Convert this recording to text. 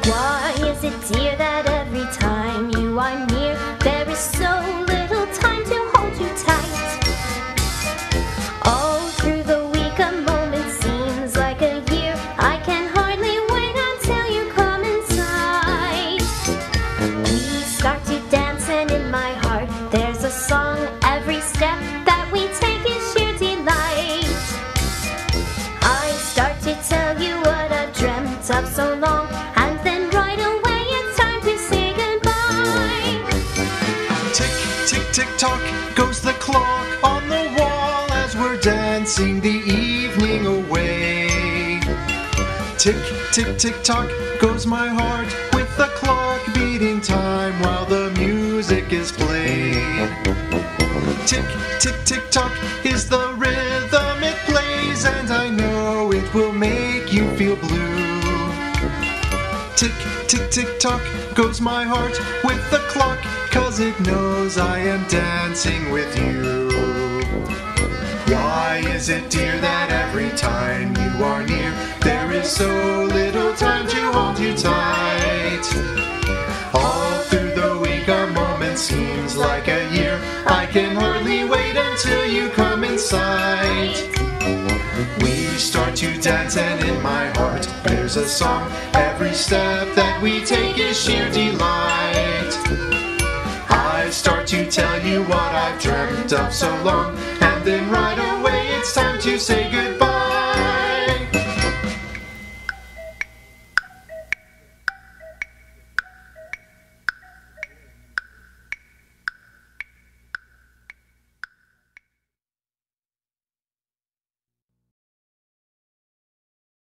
Why is it, dear, that every time you are near, there is so little time to hold you tight? All through the week a moment seems like a year. I can hardly wait until you come inside. We start to dance and in my heart there's a song. Every step that we take is sheer delight. I start to tell you what I've dreamt of so long, and then right away it's time to say goodbye. Tick, tick, tick, tock goes the clock on the wall as we're dancing the evening away. Tick, tick, tick, tock goes my heart with the clock beating time while the music is played. Tick, tick, tick, tock is the rhythm it plays, and I know it will make you feel blue. Tick, tick, tick, tock goes my heart with the clock, 'cause it knows I am dancing with you. Why is it, dear, that every time you are near, there is so little time to hold you tight? All through the week a moment seems like a year. I can hardly wait until you come inside. We start to dance and in my heart there's a song. Every step that we take is sheer delight. I start to tell you what I've dreamt of so long, and then right away it's time to say goodbye.